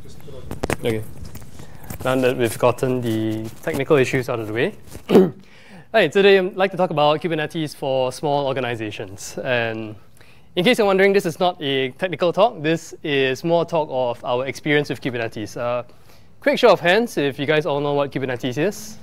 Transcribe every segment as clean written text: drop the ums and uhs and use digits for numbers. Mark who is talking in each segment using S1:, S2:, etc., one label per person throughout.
S1: Okay. Now that we've gotten the technical issues out of the way, right, today I'd like to talk about Kubernetes for small organizations. And in case you're wondering, this is not a technical talk. This is more talk of our experience with Kubernetes. Quick show of hands if you guys all know what Kubernetes is.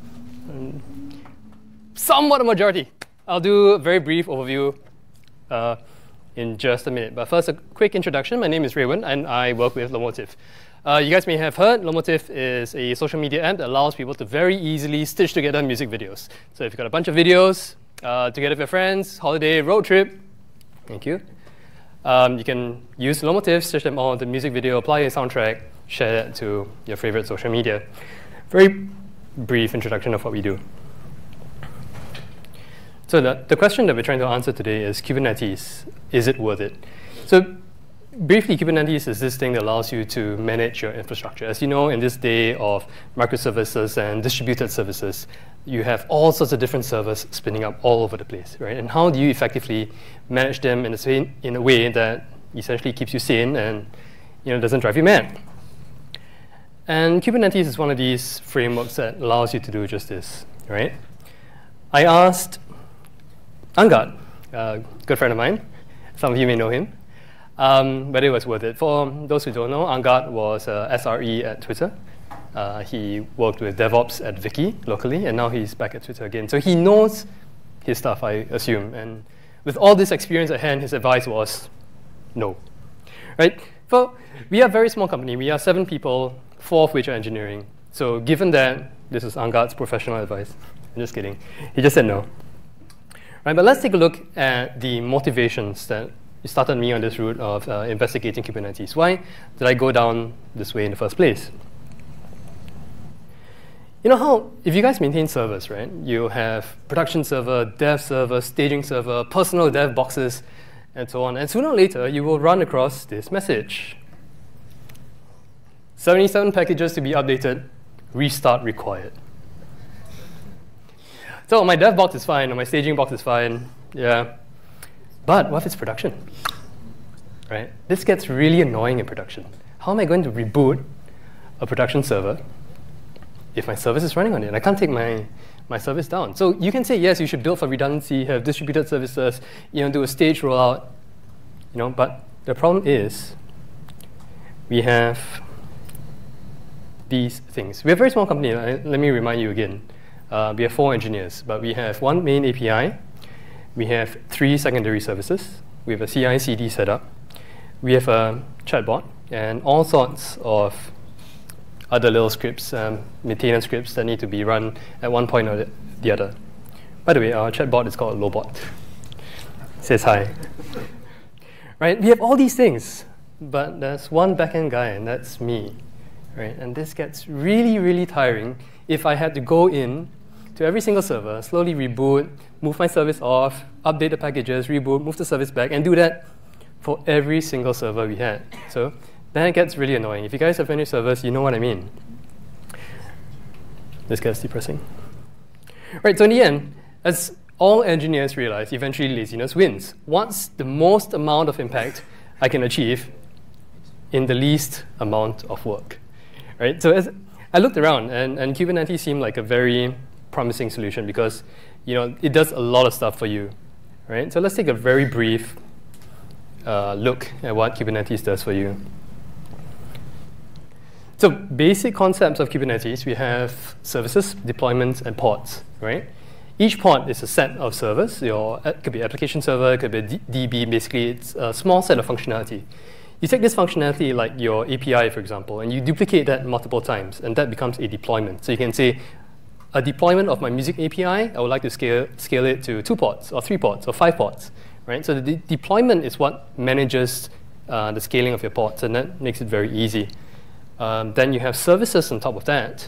S1: Somewhat a majority. I'll do a very brief overview in just a minute. But first, a quick introduction. My name is Ruiwen, and I work with Lomotif. You guys may have heard, Lomotif is a social media app that allows people to very easily stitch together music videos. So if you've got a bunch of videos, together with your friends, holiday, road trip, thank you. You can use Lomotif, stitch them all into music video, apply a soundtrack, share that to your favorite social media. Very brief introduction of what we do. So the question that we're trying to answer today is Kubernetes, is it worth it? So briefly, Kubernetes is this thing that allows you to manage your infrastructure. As you know, in this day of microservices and distributed services, you have all sorts of different servers spinning up all over the place, right? And how do you effectively manage them in a way that essentially keeps you sane and doesn't drive you mad? And Kubernetes is one of these frameworks that allows you to do just this, right? I asked Angad, a good friend of mine. Some of you may know him. But it was worth it. For those who don't know, Angad was SRE at Twitter. He worked with DevOps at Viki locally, and now he's back at Twitter again. So he knows his stuff, I assume. And with all this experience at hand, his advice was no. Right? So we are a very small company. We are 7 people, 4 of which are engineering. So given that, this is Angad's professional advice. I'm just kidding. He just said no. Right, but let's take a look at the motivations that started me on this route of investigating Kubernetes. Why did I go down this way in the first place? You know how, if you guys maintain servers, right, you have production server, dev server, staging server, personal dev boxes, and so on. And sooner or later, you will run across this message. 77 packages to be updated, restart required. So my dev box is fine, or my staging box is fine, yeah. But what if it's production, right? This gets really annoying in production. How am I going to reboot a production server if my service is running on it? I can't take my service down. So you can say, yes, you should build for redundancy, have distributed services, do a staged rollout, but the problem is we have these things. We're a very small company. Let me remind you again. We have 4 engineers, but we have 1 main API. We have 3 secondary services. We have a CI/CD setup. We have a chatbot and all sorts of other little scripts, maintenance scripts that need to be run at one point or the other. By the way, our chatbot is called Lobot. Says hi. Right? We have all these things, but there's one backend guy, and that's me. Right? And this gets really, really tiring if I had to go in to every single server, slowly reboot, move my service off, update the packages, reboot, move the service back, and do that for every single server we had. So then it gets really annoying. If you guys have any servers, you know what I mean. This gets depressing. Right, so in the end, as all engineers realize, eventually laziness wins. What's the most amount of impact I can achieve in the least amount of work? Right, so as I looked around, and Kubernetes seemed like a very promising solution because it does a lot of stuff for you, right? So let's take a very brief look at what Kubernetes does for you. So basic concepts of Kubernetes, we have services, deployments, and pods, right? Each pod is a set of servers. It could be application server, it could be a DB. Basically, it's a small set of functionality. You take this functionality, like your API, for example, and you duplicate that multiple times, and that becomes a deployment. So you can say, a deployment of my music API, I would like to scale it to 2 pods, or 3 pods, or 5 pods. Right? So the deployment is what manages the scaling of your pods, and that makes it very easy. Then you have services on top of that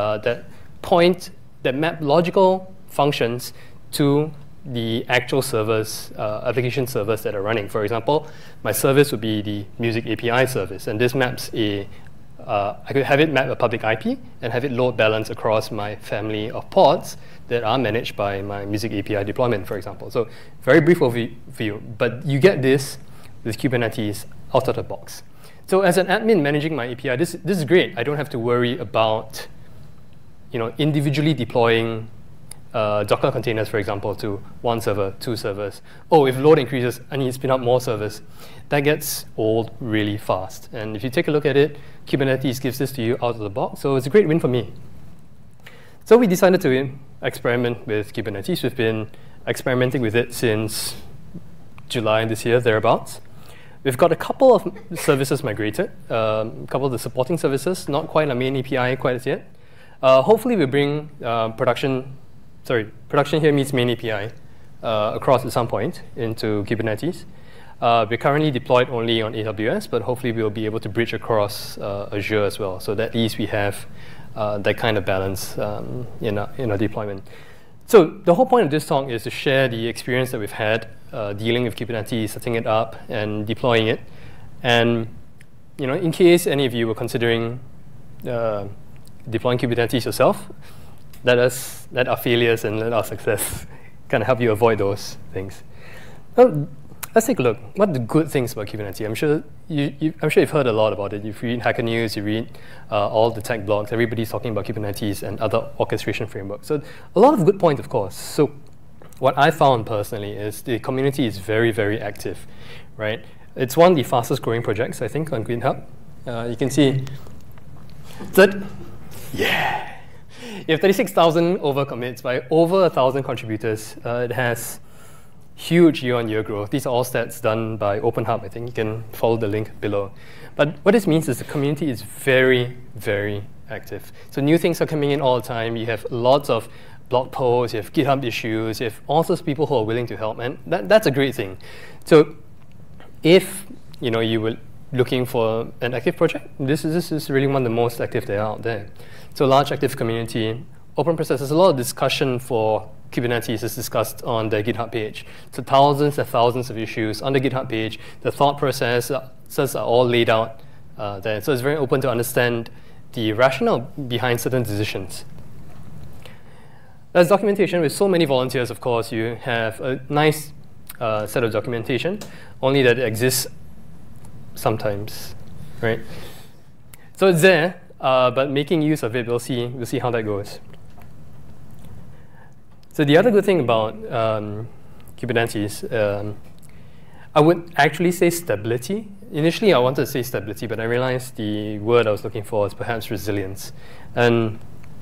S1: that map logical functions to the actual servers, application servers that are running. For example, my service would be the music API service, and this maps I could have it map a public IP and have it load balance across my family of pods that are managed by my music API deployment, for example. So very brief overview, but you get this with Kubernetes out of the box. So as an admin managing my API, this is great. I don't have to worry about individually deploying Docker containers, for example, to one server, two servers. Oh, if load increases, I need to spin up more servers. That gets old really fast. And if you take a look at it, Kubernetes gives this to you out of the box. So it's a great win for me. So we decided to experiment with Kubernetes. We've been experimenting with it since July this year, thereabouts. We've got a couple of services migrated, a couple of the supporting services, not quite a main API quite as yet. Hopefully we'll bring production here meets main API across at some point into Kubernetes. We're currently deployed only on AWS, but hopefully we'll be able to bridge across Azure as well. So that at least we have that kind of balance in our deployment. So the whole point of this talk is to share the experience that we've had dealing with Kubernetes, setting it up, and deploying it. And in case any of you were considering deploying Kubernetes yourself, let our failures and let our success kind of help you avoid those things. Well, let's take a look. What are the good things about Kubernetes? I'm sure you've heard a lot about it. You read Hacker News, you read all the tech blogs. Everybody's talking about Kubernetes and other orchestration frameworks. So a lot of good points, of course. So what I found personally is the community is very, very active, right? It's one of the fastest growing projects, I think, on GitHub. You can see that, yeah. You have 36,000 overcommits by over 1,000 contributors. It has huge year-on-year growth. These are all stats done by OpenHub. I think you can follow the link below. But what this means is the community is very, very active. So new things are coming in all the time. You have lots of blog posts, you have GitHub issues, you have all sorts of people who are willing to help, and that's a great thing. So if you were looking for an active project, this is really one of the most active that are out there. So large active community, open processes, a lot of discussion for Kubernetes is discussed on the GitHub page. So thousands and thousands of issues on the GitHub page. The thought processes are all laid out there. So it's very open to understand the rationale behind certain decisions. There's documentation with so many volunteers, of course. You have a nice set of documentation, only that it exists sometimes, right? So it's there. But making use of it, we'll see how that goes. So the other good thing about Kubernetes, I would actually say stability. Initially, I wanted to say stability, but I realized the word I was looking for is perhaps resilience. And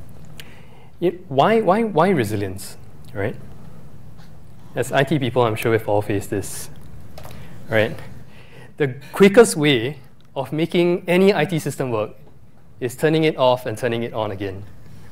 S1: why resilience, right? As IT people, I'm sure we've all faced this, right? The quickest way of making any IT system work is turning it off and turning it on again.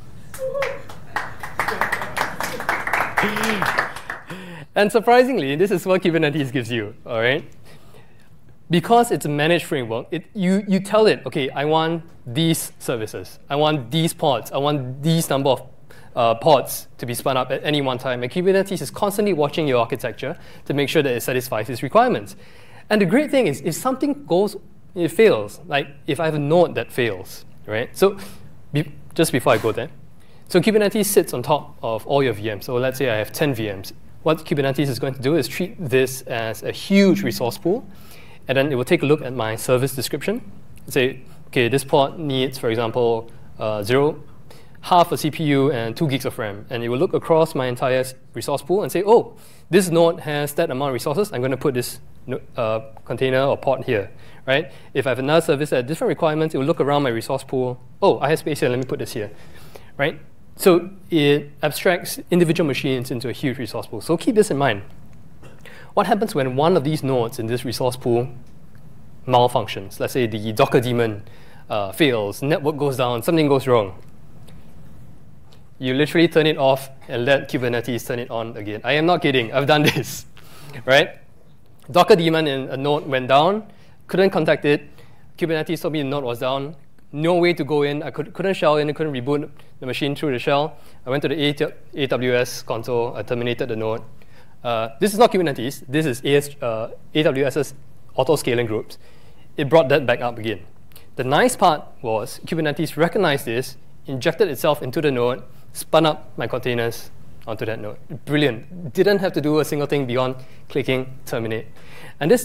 S1: And surprisingly, this is what Kubernetes gives you, all right? Because it's a managed framework, you tell it, okay, I want these services, I want these pods, I want these number of pods to be spun up at any one time. And Kubernetes is constantly watching your architecture to make sure that it satisfies its requirements. And the great thing is, if something it fails, like if I have a node that fails, right? So just before I go there, so Kubernetes sits on top of all your VMs. So let's say I have 10 VMs. What Kubernetes is going to do is treat this as a huge resource pool, and then it will take a look at my service description and say, okay, this pod needs, for example, half a CPU and 2 gigs of RAM. And it will look across my entire resource pool and say, oh, this node has that amount of resources. I'm going to put this container or pod here, right? If I have another service that has different requirements, it will look around my resource pool. Oh, I have space here. Let me put this here, right? So it abstracts individual machines into a huge resource pool. So keep this in mind. What happens when one of these nodes in this resource pool malfunctions? Let's say the Docker daemon fails, network goes down, something goes wrong. You literally turn it off and let Kubernetes turn it on again. I am not kidding. I've done this, right? Docker daemon in a node went down, couldn't contact it. Kubernetes told me the node was down. No way to go in. I couldn't shell in. I couldn't reboot the machine through the shell. I went to the AWS console. I terminated the node. This is not Kubernetes. This is AWS's auto-scaling groups. It brought that back up again. The nice part was Kubernetes recognized this, injected itself into the node, spun up my containers onto that node. Brilliant. Didn't have to do a single thing beyond clicking terminate. And this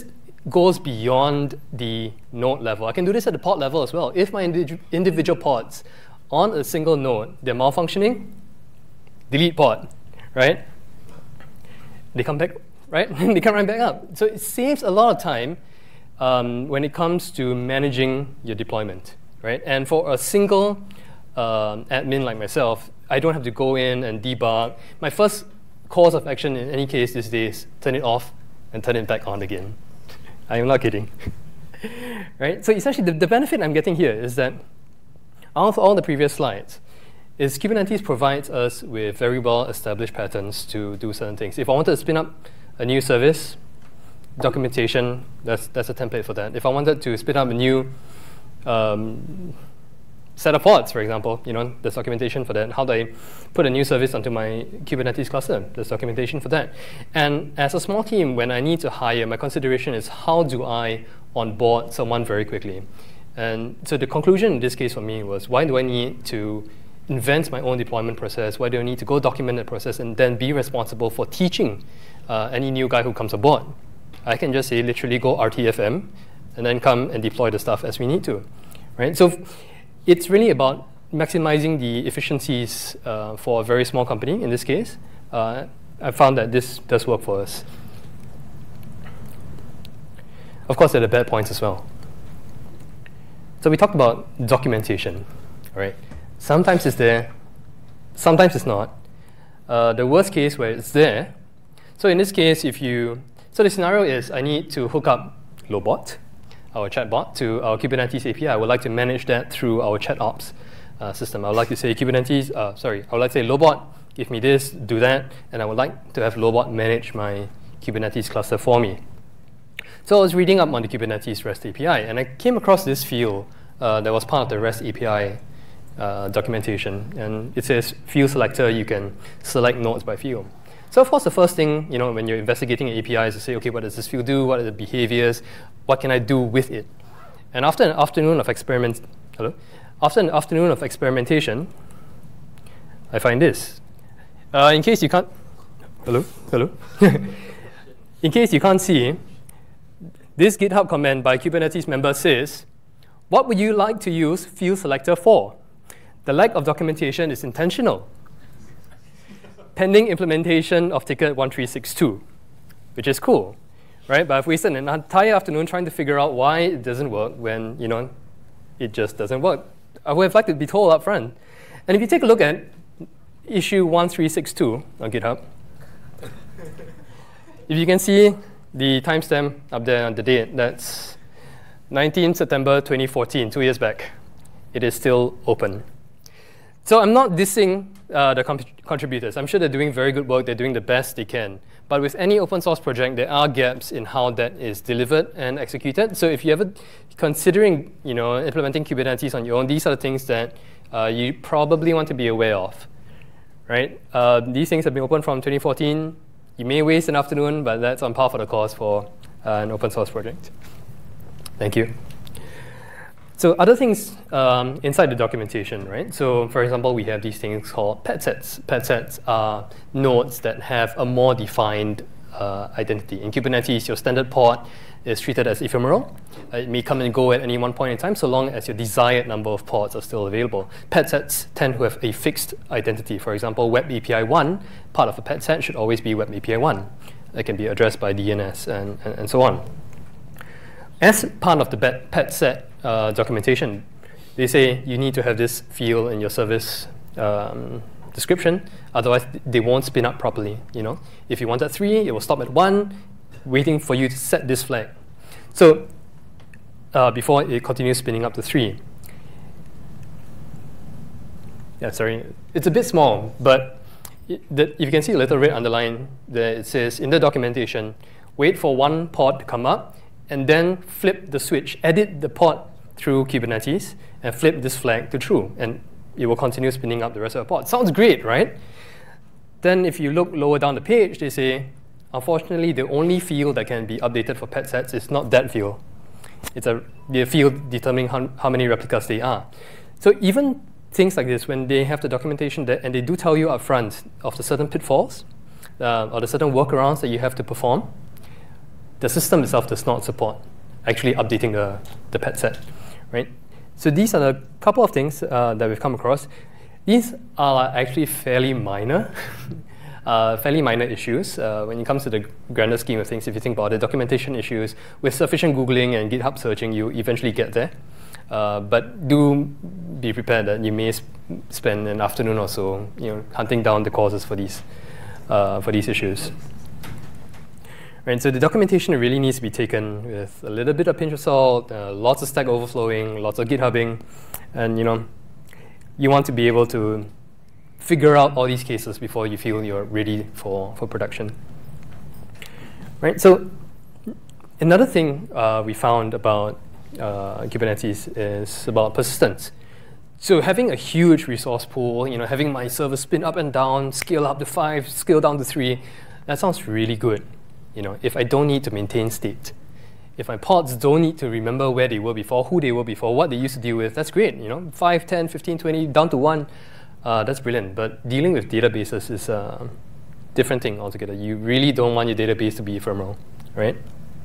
S1: goes beyond the node level. I can do this at the pod level as well. If my individual pods on a single node, they're malfunctioning, delete pod, right? They come back, right? They come right back up. So it saves a lot of time when it comes to managing your deployment, right? And for a single admin like myself, I don't have to go in and debug. My first course of action in any case these days, turn it off and turn it back on again. I am not kidding. Right? So essentially, the benefit I'm getting here is that out of all the previous slides, is Kubernetes provides us with very well-established patterns to do certain things. If I wanted to spin up a new service, documentation, that's a template for that. If I wanted to spin up a new set of pods, for example, there's documentation for that. How do I put a new service onto my Kubernetes cluster? There's documentation for that. And as a small team, when I need to hire, my consideration is how do I onboard someone very quickly? And so the conclusion in this case for me was, why do I need to invent my own deployment process? Why do I need to go document that process and then be responsible for teaching any new guy who comes aboard? I can just say literally go RTFM and then come and deploy the stuff as we need to, right? So it's really about maximizing the efficiencies for a very small company in this case. I found that this does work for us. Of course, there are bad points as well. So we talked about documentation, right? Sometimes it's there, sometimes it's not. The worst case where it's there. So in this case, so the scenario is I need to hook up Lobot, our chatbot, to our Kubernetes API. I would like to manage that through our ChatOps system. I would like to say I would like to say Lobot, give me this, do that, and I would like to have Lobot manage my Kubernetes cluster for me. So I was reading up on the Kubernetes REST API, and I came across this field that was part of the REST API documentation, and it says field selector, you can select nodes by field. So of course, the first thing, when you're investigating an API is to say, okay, what does this field do? What are the behaviors? What can I do with it? And after an afternoon of experimentation, I find this. In case you can't, in case you can't see, this GitHub command by Kubernetes member says, what would you like to use field selector for? The lack of documentation is intentional. Pending implementation of ticket 1362, which is cool, right? But I've wasted an entire afternoon trying to figure out why it doesn't work when, it just doesn't work. I would have liked to be told up front. And if you take a look at issue 1362 on GitHub, if you can see the timestamp up there on the date, that's 19 September 2014, 2 years back. It is still open. So I'm not dissing the contributors. I'm sure they're doing very good work. They're doing the best they can. But with any open source project, there are gaps in how that is delivered and executed. So if you're ever considering implementing Kubernetes on your own, these are the things that you probably want to be aware of. Right? These things have been open from 2014. You may waste an afternoon, but that's on par for the course for an open source project. Thank you. So other things inside the documentation, right? So for example, we have these things called pet sets. Pet sets are nodes that have a more defined identity. In Kubernetes, your standard pod is treated as ephemeral. It may come and go at any one point in time, so long as your desired number of pods are still available. Pet sets tend to have a fixed identity. For example, Web API 1, part of a pet set should always be Web API 1. It can be addressed by DNS and so on. As part of the pet set documentation, they say you need to have this field in your service description, otherwise they won't spin up properly. If you wanted 3, it will stop at 1, waiting for you to set this flag. So before it continues spinning up to 3. Yeah, sorry, it's a bit small, but if you can see a little red underline there, it says in the documentation, wait for one pod to come up, and then flip the switch, edit the pod through Kubernetes, and flip this flag to true, and it will continue spinning up the rest of the pod. Sounds great, right? Then if you look lower down the page, they say, unfortunately, the only field that can be updated for pet sets is not that field. It's the field determining how many replicas they are. So even things like this, when they have the documentation there, and they do tell you up front of the certain pitfalls or the certain workarounds that you have to perform, the system itself does not support actually updating the pet set, right? So these are the couple of things that we've come across. These are actually fairly minor, issues when it comes to the grander scheme of things. If you think about it, documentation issues, with sufficient Googling and GitHub searching, you eventually get there. But do be prepared that you may spend an afternoon or so, hunting down the causes for these issues. Right, so the documentation really needs to be taken with a little bit of pinch of salt, lots of Stack Overflowing, lots of GitHubbing, and you want to be able to figure out all these cases before you feel you're ready for production. Right, so another thing we found about Kubernetes is about persistence. So having a huge resource pool, having my server spin up and down, scale up to 5, scale down to 3, that sounds really good. If I don't need to maintain state, if my pods don't need to remember where they were before, who they were before, what they used to deal with, that's great. 5, 10, 15, 20, down to 1, that's brilliant. But dealing with databases is a different thing altogether. You really don't want your database to be ephemeral, right?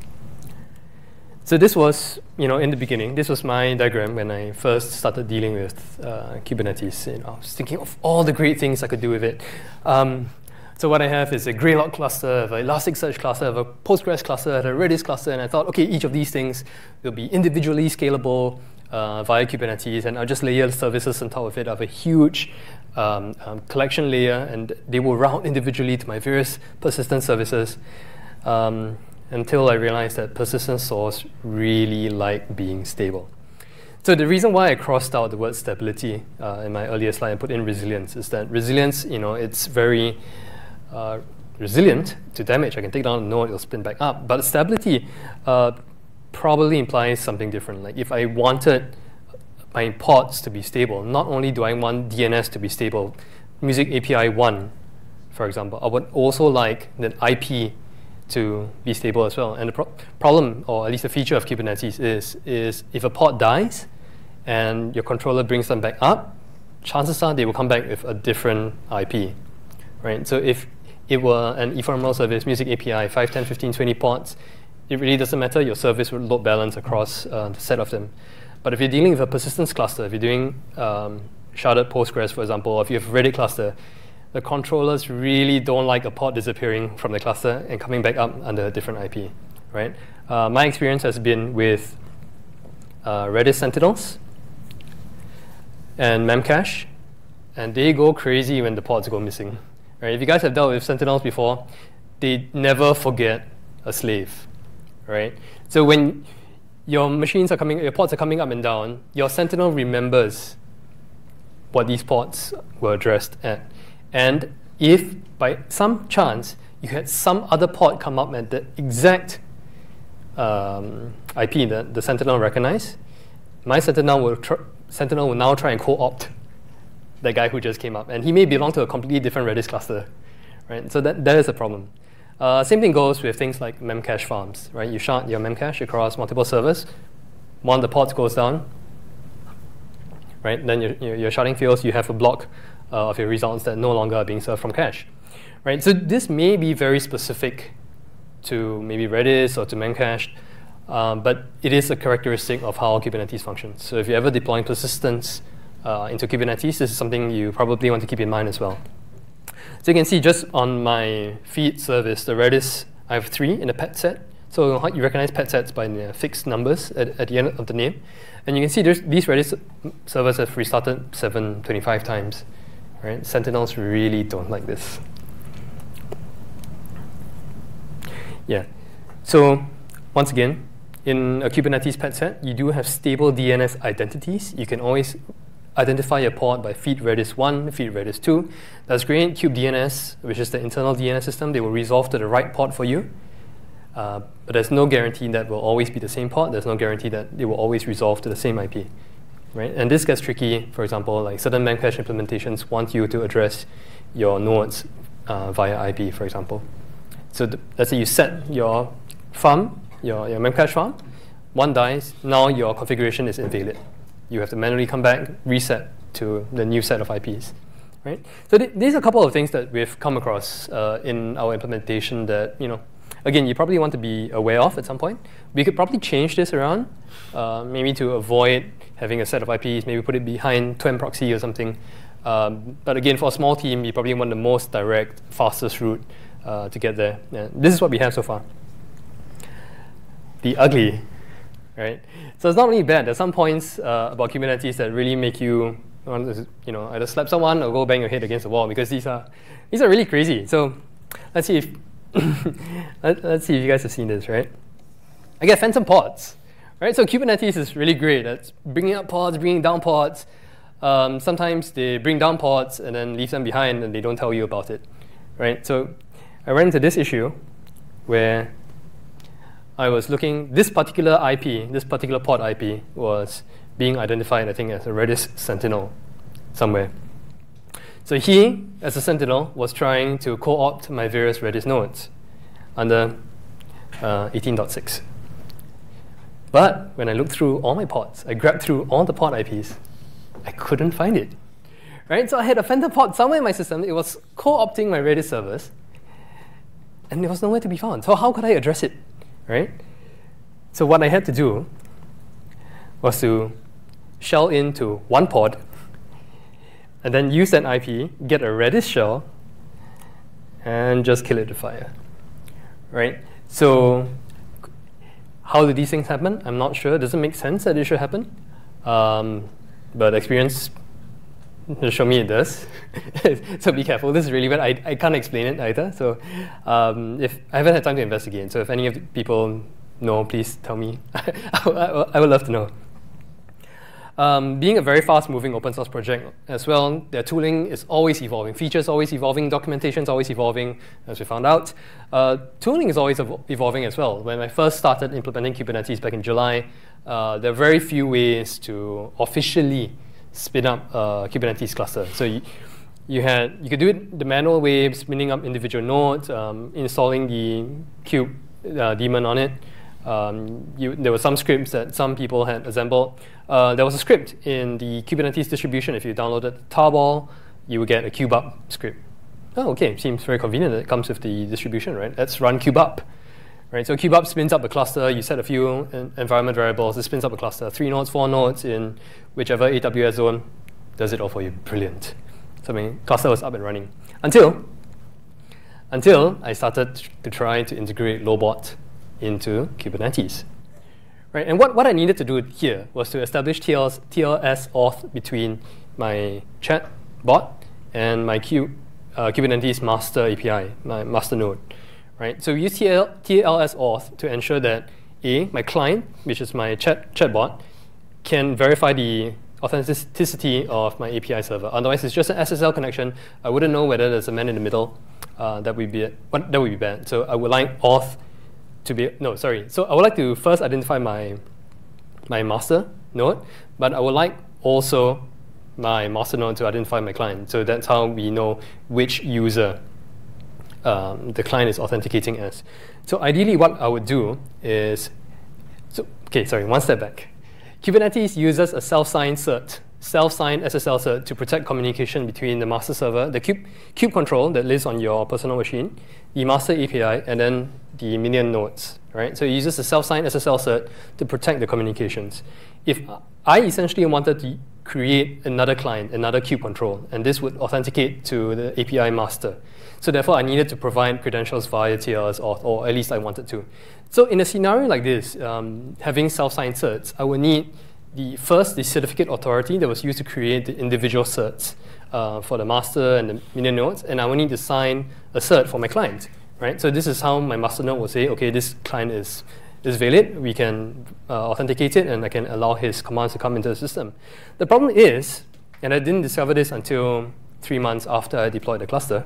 S1: So this was, in the beginning, this was my diagram when I first started dealing with Kubernetes. I was thinking of all the great things I could do with it. So what I have is a Greylock cluster, I have an Elasticsearch cluster, I have a Postgres cluster, I have a Redis cluster, and I thought, okay, each of these things will be individually scalable via Kubernetes, and I'll just layer services on top of it. I have a huge collection layer, and they will route individually to my various persistent services until I realized that persistent stores really like being stable. So the reason why I crossed out the word stability in my earlier slide and put in resilience is that resilience, it's very resilient to damage. I can take down a node, it'll spin back up. But stability probably implies something different. Like if I wanted my pods to be stable, not only do I want DNS to be stable, Music API 1, for example, I would also like the IP to be stable as well. And the problem, or at least the feature of Kubernetes is if a pod dies and your controller brings them back up, chances are they will come back with a different IP, right? So if it were an ephemeral service, Music API, 5, 10, 15, 20 pods, it really doesn't matter. Your service will load balance across the set of them. But if you're dealing with a persistence cluster, if you're doing sharded Postgres, for example, or if you have a Reddit cluster, the controllers really don't like a pod disappearing from the cluster and coming back up under a different IP, right? My experience has been with Redis Sentinels and Memcache, and they go crazy when the pods go missing. Right? If you guys have dealt with Sentinels before, they never forget a slave, right? So when your pods are coming up and down, your Sentinel remembers what these pods were addressed at. And if by some chance you had some other pod come up at the exact IP that the Sentinel recognized, my Sentinel will now try and co-opt the guy who just came up. And he may belong to a completely different Redis cluster, right? So that is a problem. Same thing goes with things like Memcache farms, right? You shard your Memcache across multiple servers. One of the pods goes down, right? Then your sharding fails, you have a block of your results that no longer are being served from cache, right? So this may be very specific to maybe Redis or to Memcache, but it is a characteristic of how Kubernetes functions. So if you're ever deploying persistence into Kubernetes, this is something you probably want to keep in mind as well. So you can see just on my feed service, the Redis, I have 3 in a pet set. So you recognize pet sets by the fixed numbers at the end of the name. And you can see these Redis servers have restarted 725 times. Right? Sentinels really don't like this. Yeah. So once again, in a Kubernetes pet set, you do have stable DNS identities. You can always identify your pod by feed Redis 1, feed Redis 2. That's great. kubedns, which is the internal DNS system, they will resolve to the right pod for you. But there's no guarantee that will always be the same pod. There's no guarantee that it will always resolve to the same IP. Right? And this gets tricky. For example, like certain Memcache implementations want you to address your nodes via IP, for example. So let's say you set your farm, your Memcache farm, one dies, now your configuration is invalid. You have to manually come back, reset to the new set of IPs. Right? So these are a couple of things that we've come across in our implementation that, again, you probably want to be aware of at some point. We could probably change this around, maybe to avoid having a set of IPs, maybe put it behind twin proxy or something. But again, for a small team, you probably want the most direct, fastest route to get there. And this is what we have so far. The ugly, right? So it's not really bad. There's some points about Kubernetes that really make you want to, either slap someone or go bang your head against the wall, because these are really crazy. So let's see if let's see if you guys have seen this, right? I get phantom pods, right? So Kubernetes is really great at bringing up pods, bringing down pods. Sometimes they bring down pods and then leave them behind and they don't tell you about it, right? So I ran into this issue where I was looking, this particular IP, this particular pod IP was being identified, I think, as a Redis sentinel somewhere. So he, as a sentinel, was trying to co-opt my various Redis nodes under 18.6. But when I looked through all my pods, I grabbed through all the pod IPs, I couldn't find it, right? So I had a phantom pod somewhere in my system. It was co-opting my Redis servers, and it was nowhere to be found. So how could I address it, right? So what I had to do was to shell into one pod, and then use that IP, get a Redis shell, and just kill it with fire, right? So how do these things happen? I'm not sure. It doesn't make sense that it should happen. But experience has shown me it does. So be careful. This is really bad. I can't explain it either. So if I haven't had time to investigate, so if any of the people know, please tell me. I would love to know. Being a very fast-moving open source project as well, their tooling is always evolving. Features always evolving. Documentation is always evolving, as we found out. Tooling is always evolving as well. When I first started implementing Kubernetes back in July, there are very few ways to officially spin up a Kubernetes cluster. So you could do it the manual way, spinning up individual nodes, installing the kube daemon on it. There were some scripts that some people had assembled. There was a script in the Kubernetes distribution. If you downloaded tarball, you would get a kubeup script. Oh, okay, seems very convenient that it comes with the distribution, right? Let's run kubeup. Right, so kubeup spins up a cluster. You set a few environment variables. It spins up a cluster. 3 nodes, 4 nodes in whichever AWS zone. Does it all for you. Brilliant. So my cluster was up and running. Until I started to try to integrate Lobot into Kubernetes. Right, and what I needed to do here was to establish TLS auth between my chat bot and my Kubernetes master API, my master node. Right? So we use TLS auth to ensure that my client, which is my chatbot, can verify the authenticity of my API server. Otherwise, it's just an SSL connection. I wouldn't know whether there's a man in the middle. That would be bad. So I would like auth to be So I would like to first identify my master node, but I would like also my master node to identify my client. So that's how we know which user the client is authenticating as. So ideally what I would do is, one step back. Kubernetes uses a self-signed cert, self-signed SSL cert to protect communication between the master server, the kube control that lives on your personal machine, the master API, and then the minion nodes, right? So it uses a self-signed SSL cert to protect the communications. If I essentially wanted to create another client, another kube control, and this would authenticate to the API master. So therefore, I needed to provide credentials via TLS auth, or at least I wanted to. So in a scenario like this, having self-signed certs, I would need the certificate authority that was used to create the individual certs for the master and the minion nodes, and I would need to sign a cert for my client, right? So this is how my master node will say, okay, this client is valid, we can authenticate it, and I can allow his commands to come into the system. The problem is, and I didn't discover this until 3 months after I deployed the cluster,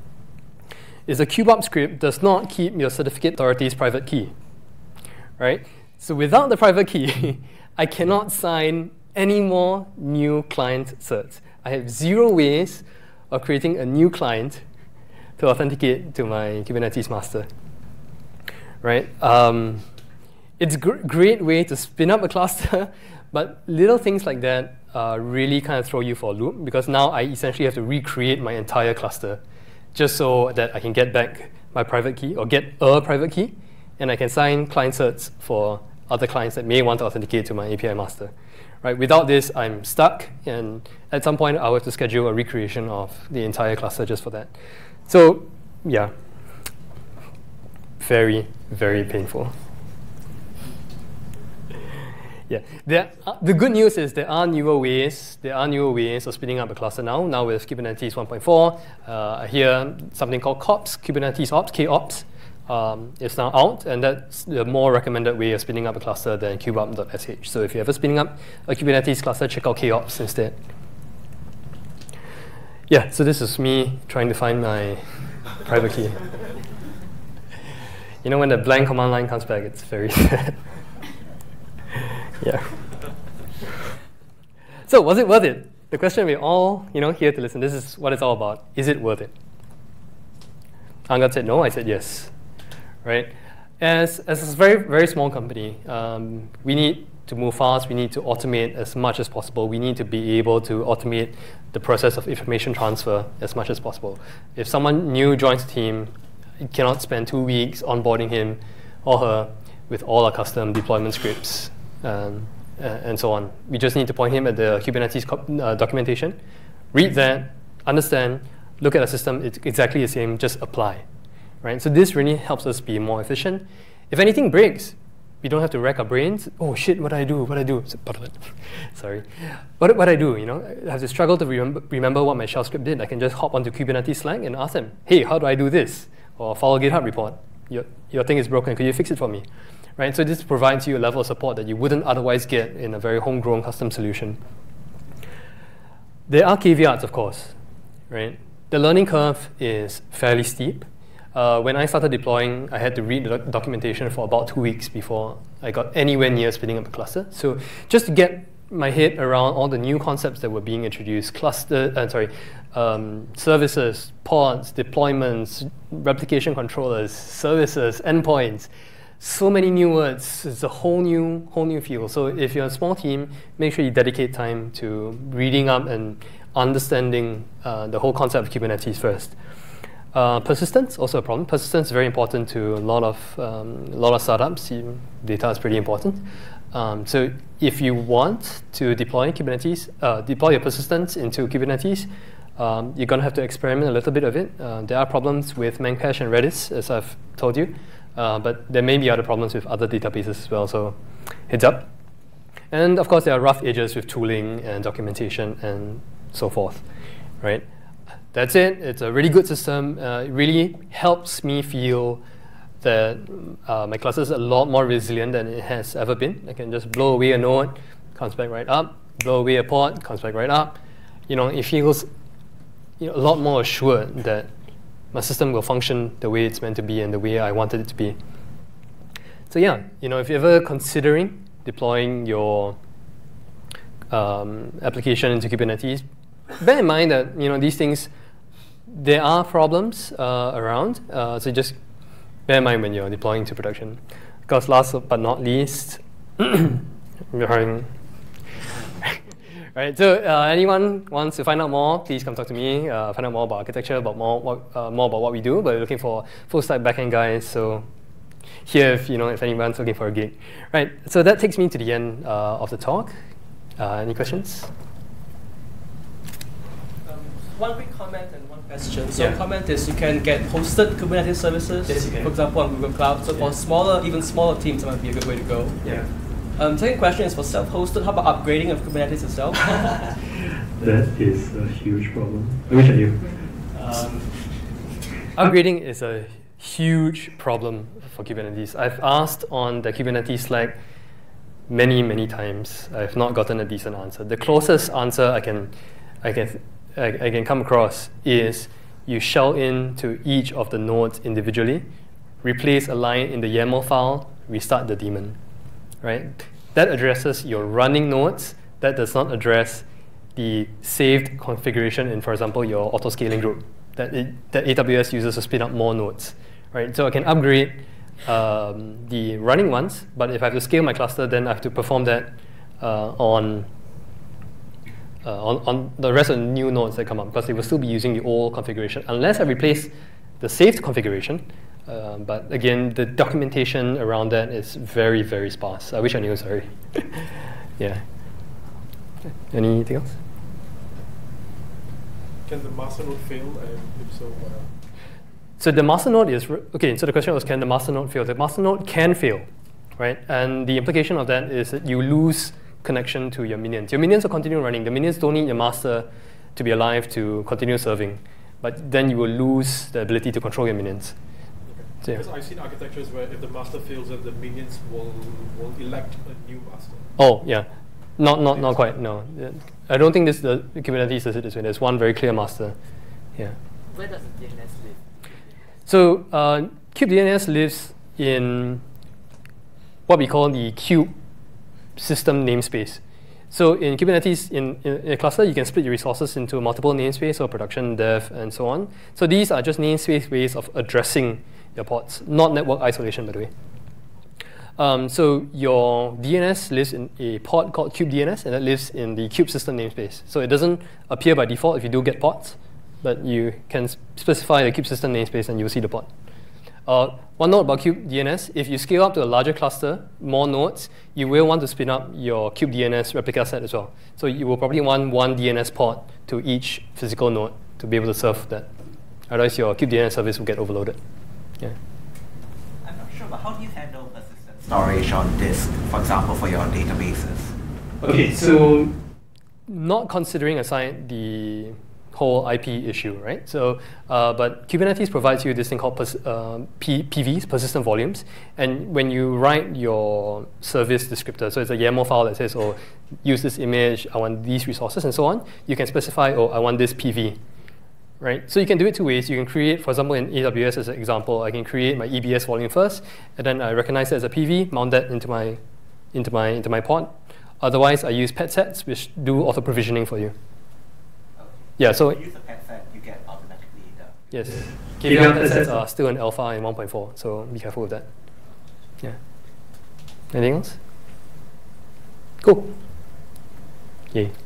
S1: is the kubeup script does not keep your certificate authority's private key, right? So without the private key, I cannot sign any more new client certs. I have 0 ways of creating a new client to authenticate to my Kubernetes master, right? It's a great way to spin up a cluster, but little things like that really kind of throw you for a loop, because now I essentially have to recreate my entire cluster just so that I can get back my private key or get a private key, and I can sign client certs for other clients that may want to authenticate to my API master. Right? Without this, I'm stuck, and at some point, I'll have to schedule a recreation of the entire cluster just for that. So, yeah, very, very painful. Yeah, the good news is there are newer ways. There are newer ways of spinning up a cluster now. Now with Kubernetes 1.4, I hear something called KOPS, Kubernetes Ops, KOPS. It's now out, and that's the more recommended way of spinning up a cluster than kubeup.sh. So if you're ever spinning up a Kubernetes cluster, check out KOPS instead. Yeah, so this is me trying to find my private key. You know, when the blank command line comes back, it's very sad. Yeah. So was it worth it? The question we're all here to listen. This is what it's all about. Is it worth it? Angad said no. I said yes. Right? As a very, very small company, we need to move fast. We need to automate as much as possible. We need to be able to automate the process of information transfer as much as possible. If someone new joins the team, you cannot spend 2 weeks onboarding him or her with all our custom deployment scripts and so on. We just need to point him at the Kubernetes documentation, read that, understand, look at the system. It's exactly the same, just apply. Right? So this really helps us be more efficient. If anything breaks, we don't have to rack our brains. Oh shit, what do I do? What do I do? Sorry. What I do? I have to struggle to remember what my shell script did. I can just hop onto Kubernetes Slack and ask them, hey, how do I do this? Or follow GitHub report. Your thing is broken. Could you fix it for me? Right? So this provides you a level of support that you wouldn't otherwise get in a very homegrown custom solution. There are caveats, of course. Right? The learning curve is fairly steep. When I started deploying, I had to read the documentation for about 2 weeks before I got anywhere near spinning up a cluster. So just to get my head around all the new concepts that were being introduced, services, pods, deployments, replication controllers, services, endpoints, so many new words. It's a whole new field. So if you're a small team, make sure you dedicate time to reading up and understanding the whole concept of Kubernetes first. Persistence, also a problem. Persistence is very important to a lot of startups. Data is pretty important. So if you want to deploy Kubernetes, deploy your persistence into Kubernetes, you're going to have to experiment a little bit of it. There are problems with Memcache and Redis, as I've told you. But there may be other problems with other databases as well, so heads up. And of course, there are rough edges with tooling and documentation and so forth, right? That's it. It's a really good system. It really helps me feel that my cluster is a lot more resilient than it has ever been. I can just blow away a node, comes back right up. Blow away a pod, comes back right up. It feels a lot more assured that my system will function the way it's meant to be and the way I wanted it to be. So yeah, if you're ever considering deploying your application into Kubernetes, bear in mind that these things, there are problems around. So just bear in mind when you're deploying to production. Because last but not least, we're hiring. Right, so anyone wants to find out more, please come talk to me, find out more about architecture, about more about what we do. But we're looking for full-stack backend guys, so here if anyone's looking for a gig. Right, so that takes me to the end of the talk. Any questions?
S2: One quick comment and one question. So comment is you can get hosted Kubernetes services, yes, for example, on Google Cloud. So for even smaller teams, that might be a good way to go.
S1: Yeah.
S2: Second question is for self-hosted. How about upgrading of Kubernetes itself?
S3: That is a huge problem. I wish I knew.
S1: Upgrading is a huge problem for Kubernetes. I've asked on the Kubernetes Slack many times. I've not gotten a decent answer. The closest answer I can come across is you shell into each of the nodes individually, replace a line in the YAML file, restart the daemon. Right? That addresses your running nodes. That does not address the saved configuration in, for example, your auto-scaling group that AWS uses to spin up more nodes. Right? So I can upgrade the running ones, but if I have to scale my cluster, then I have to perform that on on the rest of the new nodes that come up, because they will still be using the old configuration unless I replace the saved configuration. But again, the documentation around that is very, very sparse. I wish I knew, sorry. Yeah. Anything else?
S4: Can the master node fail, and if so,
S1: So the master node is, okay, so the question was, can the master node fail? The master node can fail, right? And the implication of that is that you lose connection to your minions. Your minions will continue running. The minions don't need your master to be alive to continue serving. But then you will lose the ability to control your minions.
S4: So, yeah. Because I've seen architectures where if the master fails, then the minions will elect a new master.
S1: Oh, yeah. Not quite, no. I don't think the Kubernetes does it this way. There's one very clear master. Yeah.
S5: Where does the DNS live?
S1: So kubedns lives in what we call the kube system namespace. So in Kubernetes, in a cluster, you can split your resources into multiple namespace, so production, dev, and so on. So these are just namespace ways of addressing your pods, not network isolation, by the way. So your DNS lives in a pod called kubedns, and that lives in the kube system namespace. So it doesn't appear by default if you do get pods, but you can specify the kube system namespace and you'll see the pod. One note about kubedns, if you scale up to a larger cluster, more nodes, you will want to spin up your kubedns replica set as well. So you will probably want one DNS pod to each physical node to be able to serve that. Otherwise, your kubedns service will get overloaded. Yeah.
S5: I'm not sure, but how do you handle persistent storage on disk, for example, for your databases?
S1: Okay, so not considering aside the whole IP issue, right? So, but Kubernetes provides you this thing called PVs, persistent volumes. And when you write your service descriptor, so it's a YAML file that says, oh, use this image, I want these resources, and so on, you can specify, oh, I want this PV, right? So you can do it two ways. You can create, for example, in AWS as an example, I can create my EBS volume first, and then I recognize it as a PV, mount that into my pod. Otherwise, I use pet sets, which do auto provisioning for you. Yeah, so
S5: if you use a pet set, you get automatically the...
S1: Yes. KVM pet sets are still in alpha in 1.4, so be careful with that. Yeah. Anything else? Cool. Yay.